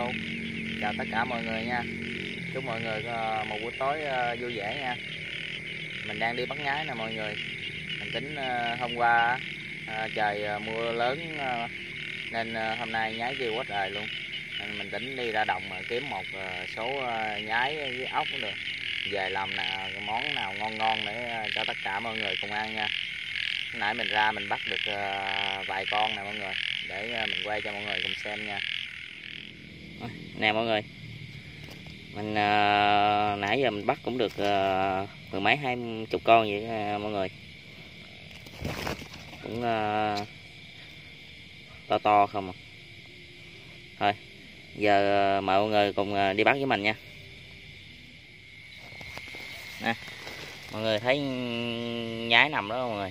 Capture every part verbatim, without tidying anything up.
Hello, chào tất cả mọi người nha. Chúc mọi người uh, một buổi tối uh, vui vẻ nha. Mình đang đi bắt nhái nè mọi người. Mình tính uh, hôm qua uh, trời uh, mưa lớn uh, nên uh, hôm nay nhái kêu quá trời luôn. Nên mình tính đi ra đồng uh, kiếm một uh, số uh, nhái với ốc cũng được. Về làm nào, món nào ngon ngon để uh, cho tất cả mọi người cùng ăn nha. Nãy mình ra mình bắt được uh, vài con nè mọi người, để uh, mình quay cho mọi người cùng xem nha. Nè mọi người, mình uh, nãy giờ mình bắt cũng được uh, mười mấy hai chục con vậy uh, mọi người, cũng uh, to to không à. Thôi giờ uh, mời mọi người cùng uh, đi bắt với mình nha. Nè mọi người thấy nhái nằm đó mọi người,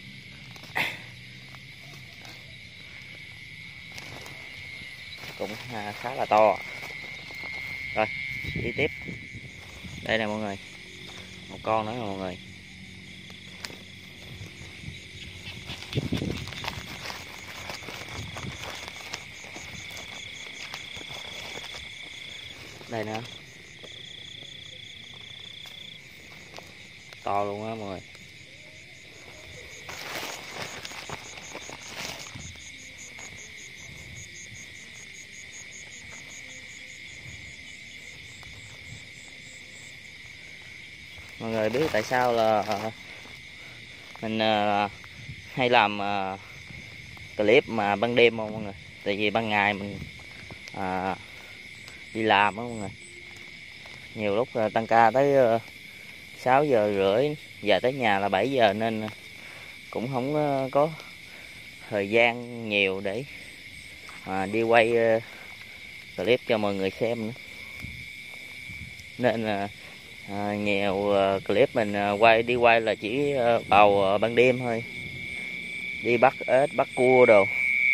cũng uh, khá là to. Rồi đi tiếp. Đây nè mọi người, một con nữa nè mọi người. Đây nữa, to luôn á mọi người. Mọi người biết tại sao là mình uh, hay làm uh, clip mà ban đêm không mọi người? Tại vì ban ngày mình uh, đi làm đó mọi người, nhiều lúc uh, tăng ca tới uh, sáu giờ rưỡi, về tới nhà là bảy giờ, nên cũng không uh, có thời gian nhiều để uh, đi quay uh, clip cho mọi người xem nữa. Nên là uh, À, nhiều uh, clip mình uh, quay đi quay là chỉ uh, vào uh, ban đêm thôi, đi bắt ếch bắt cua đồ,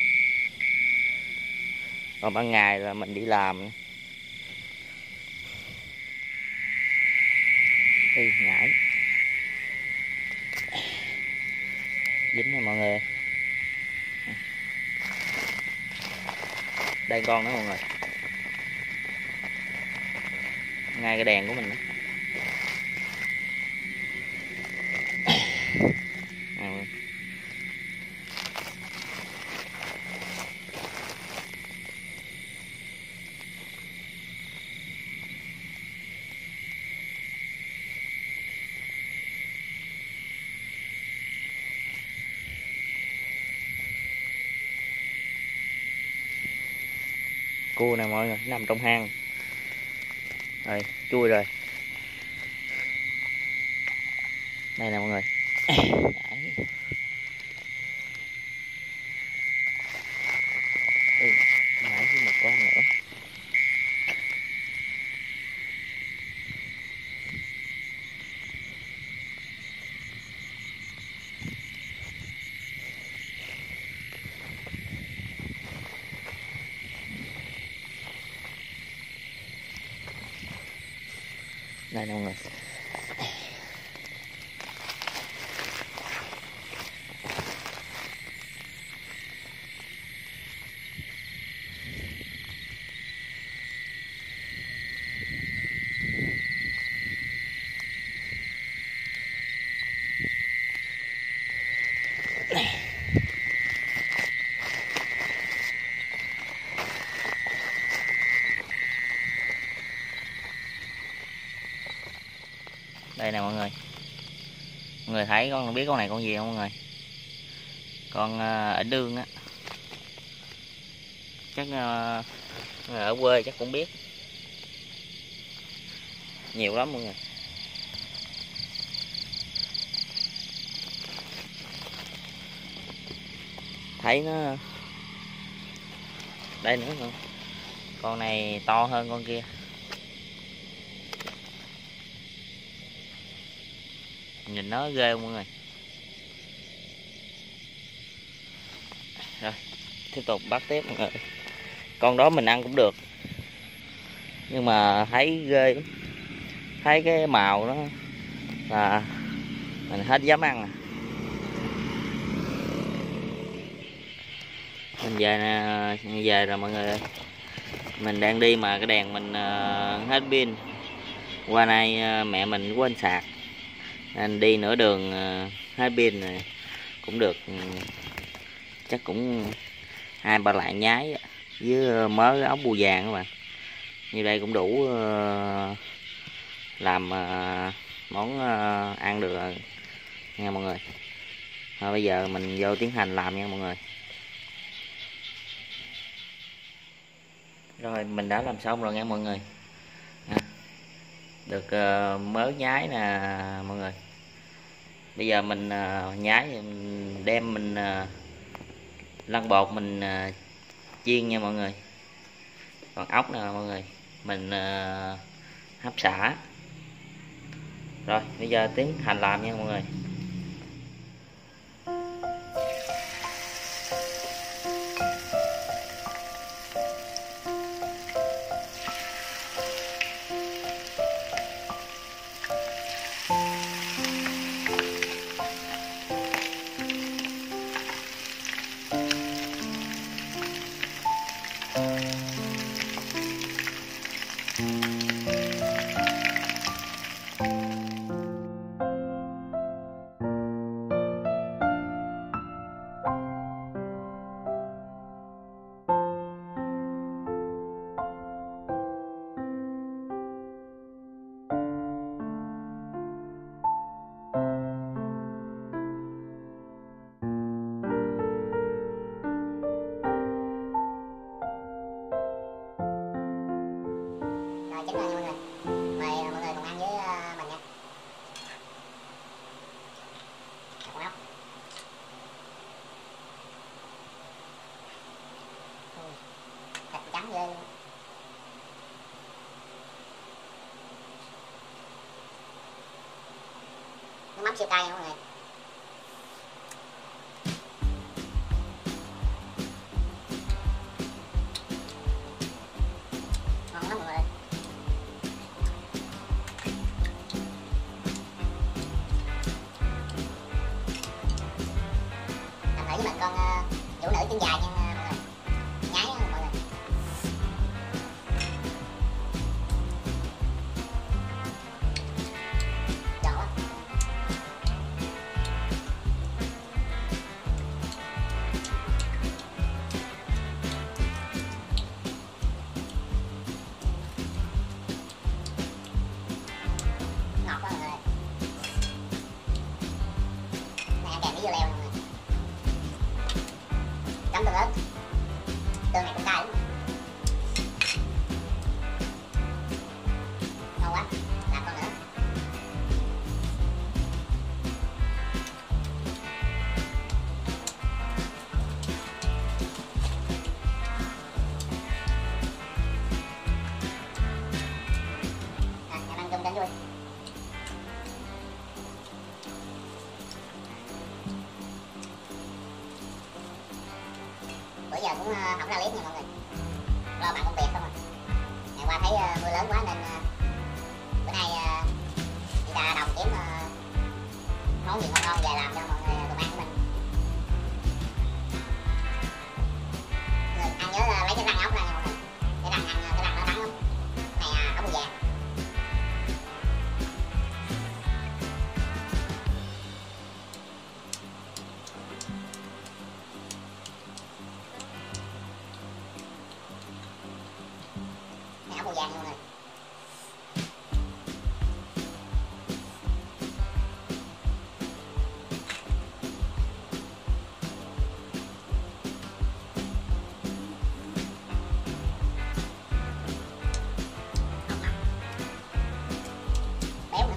còn ban ngày là mình đi làm. Ê, nhảy dính này mọi người. Đây con đó mọi người, ngay cái đèn của mình đó. Cua nè mọi người, nằm trong hang rồi, chui rồi. Đây nè mọi người. Nãy với một con nữa. Đây nè mọi người. Đây nè mọi người, mọi người thấy con biết con này con gì không mọi người? Con ếch đương á, chắc uh, ở quê chắc cũng biết, nhiều lắm mọi người. Thấy nó đây nữa không? Con này to hơn con kia. Nhìn nó ghê không mọi người. Rồi tiếp tục bắt tiếp mọi người. Con đó mình ăn cũng được, nhưng mà thấy ghê lắm. Thấy cái màu nó là mình hết dám ăn à. Mình về nè, về rồi mọi người ơi. Mình đang đi mà cái đèn mình uh, hết pin. Qua nay uh, mẹ mình quên sạc nên đi nửa đường uh, hết pin rồi. Cũng được uh, chắc cũng hai ba lạng nhái với mớ ốc bươu vàng các bạn. Như đây cũng đủ uh, làm uh, món uh, ăn được rồi nha mọi người. Thôi bây giờ mình vô tiến hành làm nha mọi người. Rồi mình đã làm xong rồi nha mọi người. À, được uh, mớ nhái nè mọi người. Bây giờ mình uh, nhái mình đem mình uh, lăn bột mình uh, chiên nha mọi người. Còn ốc nè mọi người, mình uh, hấp xả. Rồi bây giờ tiến hành làm nha mọi người. Chín rồi nha mọi người. Mời mọi người cùng ăn với uh, mình nha. Con ốc. Ừ. Thịt trắng ghê luôn. Nước mắm siêu cay nha mọi người. Ngon lắm mọi người. Với mình con uh, vũ nữ chân dài nha mọi người. Nhái đó, mọi người. Giòn quá. Ngọt quá mọi người. Này ăn kèm với dưa leo mọi người. Chấm tương ớt. Tương này cũng cay lắm. Ngon quá. Làm con nữa. À, em ăn chung cho vui. Bữa giờ cũng uh, không ra clip nha mọi người. Lo bạn công việc không à. Ngày qua thấy uh, mưa lớn quá nên uh, bữa nay uh, đi ra đồng kiếm uh, món gì ngon ngon về làm cho mọi người cùng ăn với mình. Mọi người ăn nhớ uh, lấy cái răng ốc ra nha mọi người. Cái răng ăn cái răng nó đắng lắm. Này uh, ốc bươu vàng. Này ốc bươu vàng nha mọi người. Béo nữa.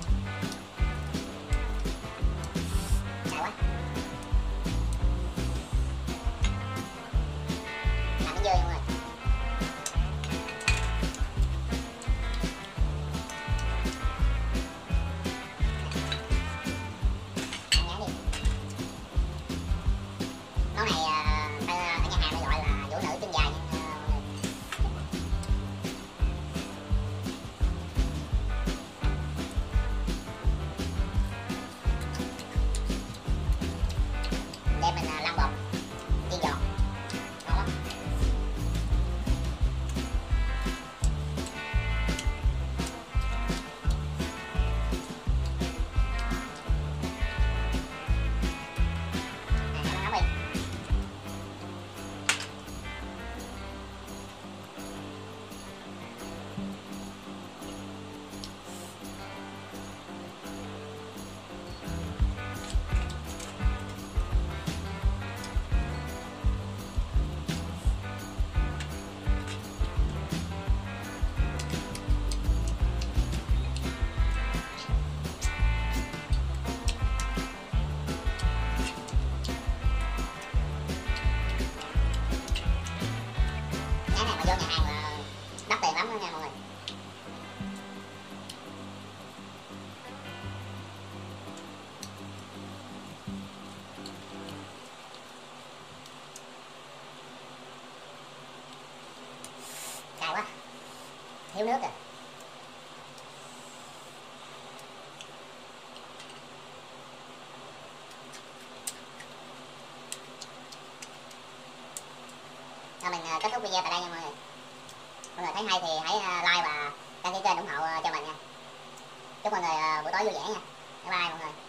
Dài quá. Làm cái dưa nha mọi người. thiếu nước rồi. Rồi mình kết thúc video tại đây nha mọi người. Mọi người thấy hay thì hãy like và đăng ký kênh ủng hộ cho mình nha. Chúc mọi người buổi tối vui vẻ nha. Bye bye mọi người.